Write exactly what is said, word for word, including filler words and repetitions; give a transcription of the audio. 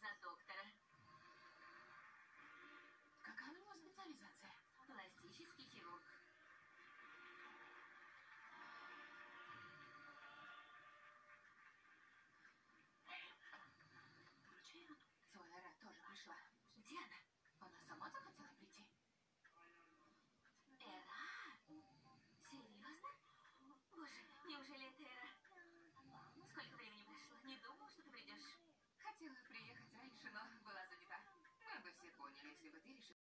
за доктора. Какая у него специализация? Пластический хирург.